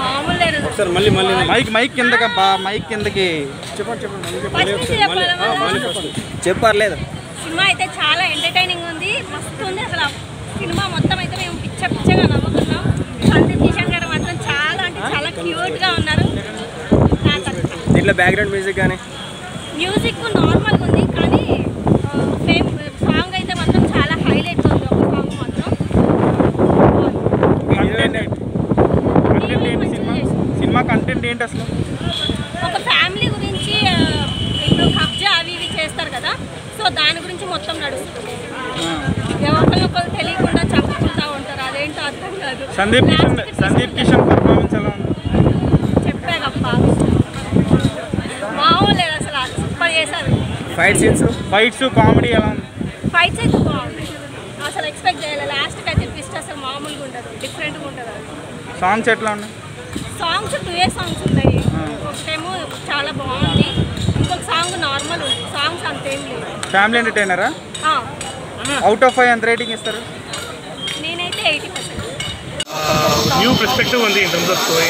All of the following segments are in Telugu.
మామూలు లేదు సార్ మళ్ళీ మైక్ కిందకి మైక్ కిందకి చెప్పర్లేదు. సినిమా అయితే చాలా ఎంటర్టైనింగ్ ఉంది, మస్తు ఉంది అసలు. సినిమా మొత్తం అయితే మేము పిచ్చగా నవ్వుకున్నాం. సందీప్ కిషన్ గారు మాత్రం చాలా అంటే చాలా క్యూట్గా ఉన్నారు. దీంట్లో బ్యాక్గ్రౌండ్ మ్యూజిక్ కానీ మ్యూజిక్ నార్మల్గా ఉంది, కానీ ఫేమ్ సాంగ్ అయితే మాత్రం చాలా హైలైట్ ఉంది. ఒక సాంగ్ మాత్రం సినిమా కంటెంట్ ఏంటి అసలు? ఒక ఫ్యామిలీ గురించి, ఇప్పుడు కబ్జా అవి ఇవి చేస్తారు కదా, సో దాని గురించి మొత్తం నడుస్తుంది. ఎవరికొకరు తెలియకుండా చంపుకుంటా ఉంటారు, అదేంటో అర్థం కాదు. సందీప్ కిషన్ పర్ఫార్మెన్స్ ఎలా ఉంది? చెప్పాగప్ప మామూలు లేదు అసలు, సూపర్ చేశారు. ఫైట్స్ కామెడీ ఎలా ఉంది? ఫైట్స్ అయితే బాగుంది, అసలు ఎక్స్పెక్ట్ చేయాలి. లాస్ట్కి అయితే ట్విస్ట్ అసలు మామూలుగా ఉండదు, డిఫరెంట్గా ఉంటుంది. సాంగ్స్ ఎట్లా ఉన్నాయి? సాంగ్స్ 2 సాంగ్స్ ఉన్నాయి. ఒకటేమో చాలా బాగుంది, ఇంకొక సాంగ్ నార్మల్ ఉంది. సాంగ్స్ అంతేం లేదు. ఫ్యామిలీ ఎంటర్టైనరా? అవుట్ ఆఫ్ 5 ఎంత రేటింగ్ ఇస్తారు? నేనైతే 80%. న్యూ పర్స్పెక్టివ్ ఉంది in terms of story.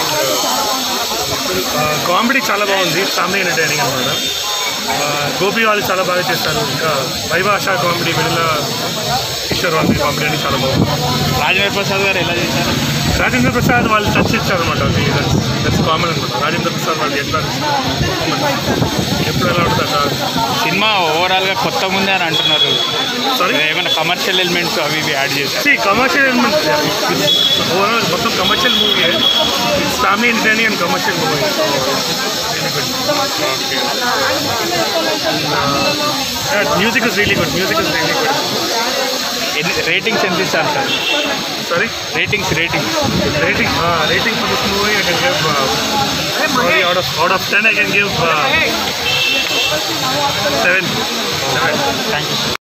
Comedy చాలా బాగుంది, ఫ్యామిలీ ఎంటర్టైనింగ్ అనమాట. గోపి వాళ్ళు చాలా బాగా చేస్తారు. ఇంకా వైభాష కామెడీ, వెనుల కిషోర్ వాళ్ళ కామెడీ అని చాలా బాగుంది. రాజేంద్ర ప్రసాద్ గారు ఎలా చేశారు? రాజేంద్ర ప్రసాద్ వాళ్ళు టచ్ ఇచ్చారు అనమాట. అది దట్స్ కామన్ అనమాట. రాజేంద్ర ప్రసాద్ వాళ్ళు ఎట్లా ఎప్పుడు ఎలా ఉంటుంది అట్లా. సినిమా ఓవరాల్గా కొత్త ఉంది అని అంటున్నారు. సారీ, ఏమైనా కమర్షియల్ ఎలిమెంట్స్ అవి ఇవి యాడ్ చేశారు? కమర్షియల్ ఎలిమెంట్స్ ఓవరాల్ మొత్తం commercial movie. It's family entertaining and commercial movie. Music is really good. Ratings ఎంత ఇస్తారు sir? Sorry, ratings rating for this movie I can give out of 10 I can give 7. Thank you.